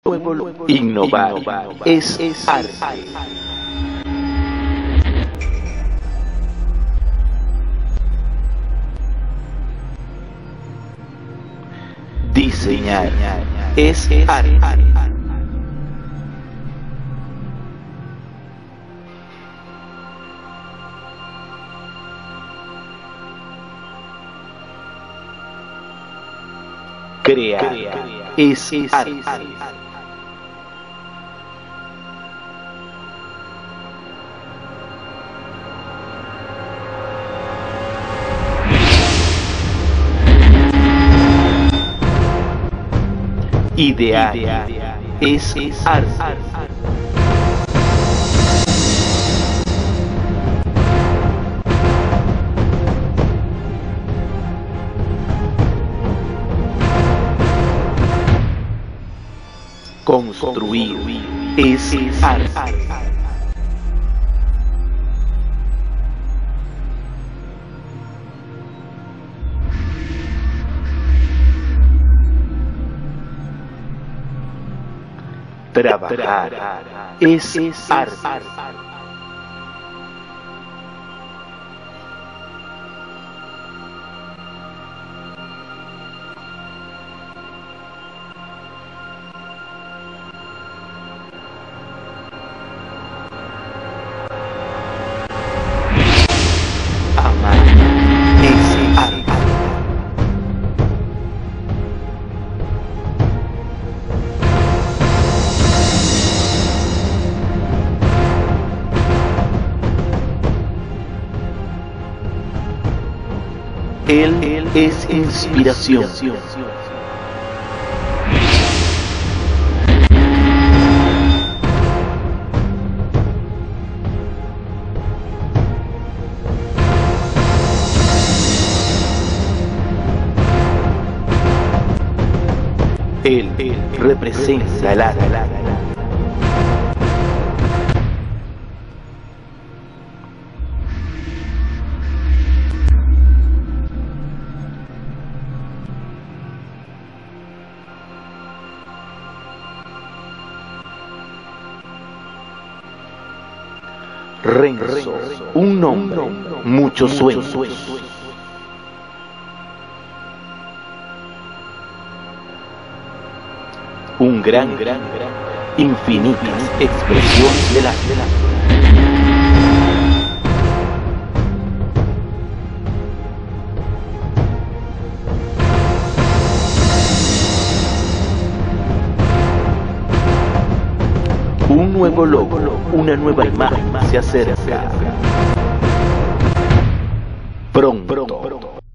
Innovar es arte. Diseñar es arte. Crear es arte. Idear es arte. Construir es arte. Trabajar es arte. Amar es arte. Él es inspiración. Él representa el arte. Renzo, un nombre, muchos sueños. Un gran, infinitas expresiones del arte. Un nuevo logo, una nueva imagen se acerca. Pronto.